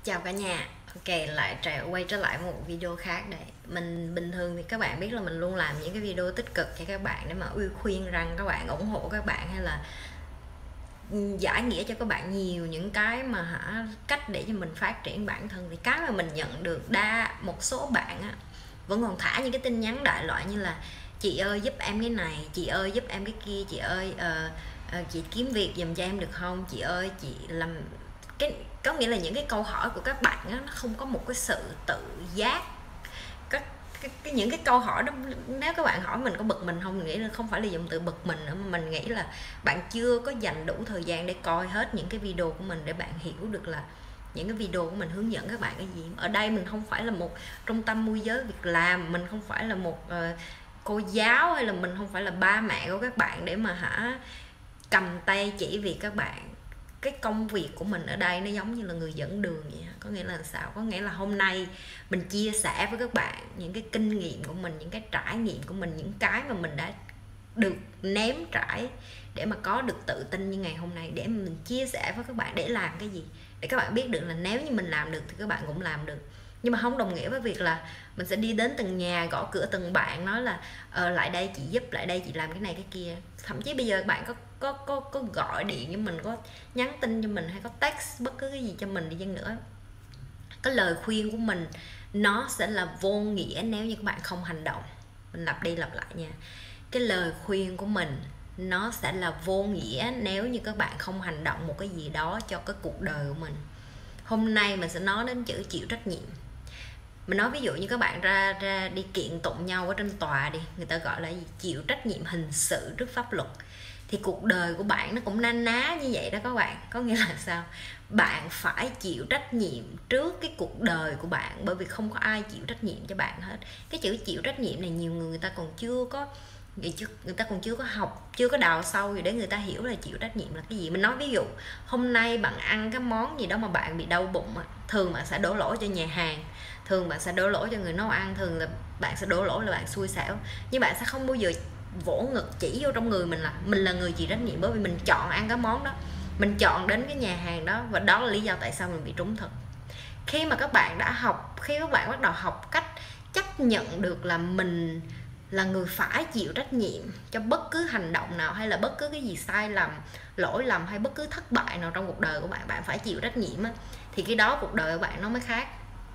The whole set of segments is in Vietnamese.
Chào cả nhà. Ok, quay trở lại một video khác đây. Mình bình thường thì các bạn biết là mình luôn làm những cái video tích cực cho các bạn để mà khuyên rằng các bạn, ủng hộ các bạn, hay là giải nghĩa cho các bạn nhiều những cái mà cách để cho mình phát triển bản thân. Thì cái mà mình nhận được một số bạn vẫn còn thả những cái tin nhắn đại loại như là: chị ơi giúp em cái này, chị ơi giúp em cái kia, chị ơi chị kiếm việc giùm cho em được không, chị ơi chị làm cái. Có nghĩa là những cái câu hỏi của các bạn nó không có một cái sự tự giác. Những cái câu hỏi đó, nếu các bạn hỏi mình có bực mình không, mình nghĩ là không phải là dùng từ bực mình nữa, mà mình nghĩ là bạn chưa có dành đủ thời gian để coi hết những cái video của mình để bạn hiểu được là những cái video của mình hướng dẫn các bạn cái gì. Ở đây mình không phải là một trung tâm môi giới việc làm, mình không phải là một cô giáo, hay là mình không phải là ba mẹ của các bạn để mà cầm tay chỉ việc các bạn. Cái công việc của mình ở đây nó giống như là người dẫn đường vậy. Có nghĩa là sao? Có nghĩa là hôm nay mình chia sẻ với các bạn những cái kinh nghiệm của mình, những cái trải nghiệm của mình, những cái mà mình đã được nếm trải để mà có được tự tin như ngày hôm nay, để mà mình chia sẻ với các bạn để làm cái gì, để các bạn biết được là nếu như mình làm được thì các bạn cũng làm được. Nhưng mà không đồng nghĩa với việc là mình sẽ đi đến từng nhà, gõ cửa từng bạn, nói là lại đây chị giúp, lại đây chị làm cái này cái kia. Thậm chí bây giờ bạn có gọi điện cho mình, có nhắn tin cho mình, hay có text bất cứ cái gì cho mình đi chăng nữa, cái lời khuyên của mình nó sẽ là vô nghĩa nếu như các bạn không hành động. Mình lặp đi lặp lại nha, cái lời khuyên của mình nó sẽ là vô nghĩa nếu như các bạn không hành động một cái gì đó cho cái cuộc đời của mình. Hôm nay mình sẽ nói đến chữ chịu trách nhiệm. Mình nói ví dụ như các bạn ra đi kiện tụng nhau ở trên tòa đi, người ta gọi là gì? Chịu trách nhiệm hình sự trước pháp luật. Thì cuộc đời của bạn nó cũng na ná như vậy đó các bạn. Có nghĩa là sao? Bạn phải chịu trách nhiệm trước cái cuộc đời của bạn, bởi vì không có ai chịu trách nhiệm cho bạn hết. Cái chữ chịu trách nhiệm này nhiều người ta còn chưa có, người ta còn chưa có học, chưa có đào sâu gì để người ta hiểu là chịu trách nhiệm là cái gì. Mình nói ví dụ hôm nay bạn ăn cái món gì đó mà bạn bị đau bụng, thường bạn sẽ đổ lỗi cho nhà hàng, thường bạn sẽ đổ lỗi cho người nấu ăn, thường là bạn sẽ đổ lỗi là bạn xui xẻo. Nhưng bạn sẽ không bao giờ vỗ ngực chỉ vô trong người mình là người chịu trách nhiệm, bởi vì mình chọn ăn cái món đó, mình chọn đến cái nhà hàng đó, và đó là lý do tại sao mình bị trúng thực. Khi mà các bạn đã học, khi các bạn bắt đầu học cách chấp nhận được là mình là người phải chịu trách nhiệm cho bất cứ hành động nào, hay là bất cứ cái gì sai lầm, lỗi lầm, hay bất cứ thất bại nào trong cuộc đời của bạn, bạn phải chịu trách nhiệm á, thì cái đó cuộc đời của bạn nó mới khác.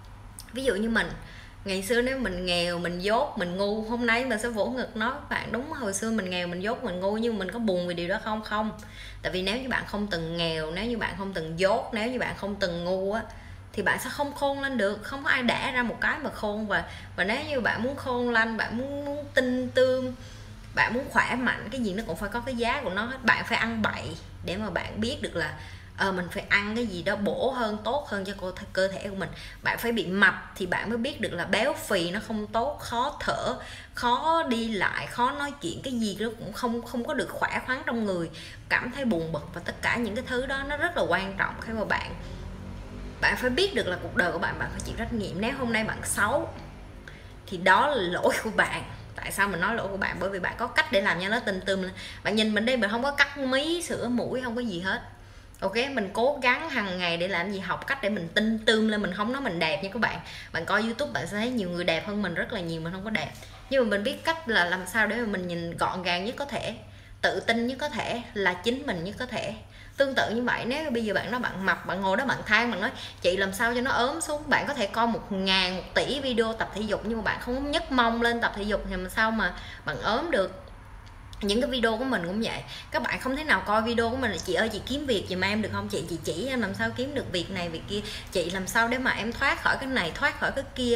Ví dụ như mình ngày xưa, nếu mình nghèo, mình dốt, mình ngu, hôm nay mình sẽ vỗ ngực nói các bạn đúng, hồi xưa mình nghèo, mình dốt, mình ngu, nhưng mình có buồn vì điều đó không? Không. Tại vì nếu như bạn không từng nghèo, nếu như bạn không từng dốt, nếu như bạn không từng ngu á, thì bạn sẽ không khôn lên được. Không có ai đẻ ra một cái mà khôn. Và nếu như bạn muốn khôn lên, bạn muốn tinh tươm, bạn muốn khỏe mạnh, cái gì nó cũng phải có cái giá của nó hết. Bạn phải ăn bậy để mà bạn biết được là mình phải ăn cái gì đó bổ hơn, tốt hơn cho cơ thể của mình. Bạn phải bị mập thì bạn mới biết được là béo phì nó không tốt, khó thở, khó đi lại, khó nói chuyện, cái gì nó cũng không có được khỏe khoắn trong người, cảm thấy buồn bực. Và tất cả những cái thứ đó nó rất là quan trọng khi mà bạn phải biết được là cuộc đời của bạn phải chịu trách nhiệm. Nếu hôm nay bạn xấu thì đó là lỗi của bạn. Tại sao mình nói lỗi của bạn? Bởi vì bạn có cách để làm cho nó tinh tươm. Bạn nhìn mình đây, mình không có cắt mí, sửa mũi, không có gì hết. Ok, mình cố gắng hàng ngày để làm gì? Học cách để mình tinh tươm lên. Mình không nói mình đẹp nha các bạn. Bạn coi YouTube bạn sẽ thấy nhiều người đẹp hơn mình rất là nhiều, mình không có đẹp. Nhưng mà mình biết cách là làm sao để mà mình nhìn gọn gàng nhất có thể, tự tin nhất có thể, là chính mình nhất có thể. Tương tự như vậy, nếu bây giờ bạn nói bạn mập, bạn ngồi đó bạn than, bạn nói chị làm sao cho nó ốm xuống. Bạn có thể coi 1.000, 1 tỷ video tập thể dục, nhưng mà bạn không nhấc mông lên tập thể dục thì làm sao mà bạn ốm được. Những cái video của mình cũng vậy, các bạn không thể nào coi video của mình là chị ơi chị kiếm việc giùm em được không, chị chỉ em làm sao kiếm được việc này việc kia, chị làm sao để mà em thoát khỏi cái này, thoát khỏi cái kia.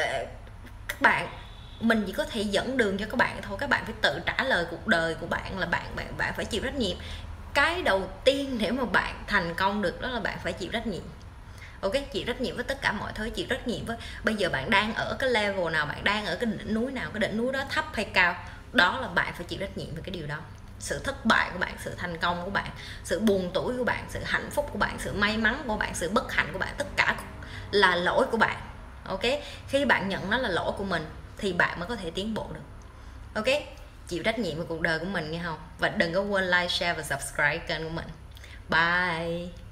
Các bạn, mình chỉ có thể dẫn đường cho các bạn thôi. Các bạn phải tự trả lời cuộc đời của bạn là bạn phải chịu trách nhiệm. Cái đầu tiên để mà bạn thành công được đó là bạn phải chịu trách nhiệm. Ok, chịu trách nhiệm với tất cả mọi thứ, chịu trách nhiệm với bây giờ bạn đang ở cái level nào, bạn đang ở cái đỉnh núi nào, cái đỉnh núi đó thấp hay cao, đó là bạn phải chịu trách nhiệm về cái điều đó. Sự thất bại của bạn, sự thành công của bạn, sự buồn tủi của bạn, sự hạnh phúc của bạn, sự may mắn của bạn, sự bất hạnh của bạn, tất cả là lỗi của bạn. Ok, khi bạn nhận nó là lỗi của mình thì bạn mới có thể tiến bộ được. Ok, chịu trách nhiệm về cuộc đời của mình nghe không? Và đừng có quên like, share và subscribe kênh của mình. Bye.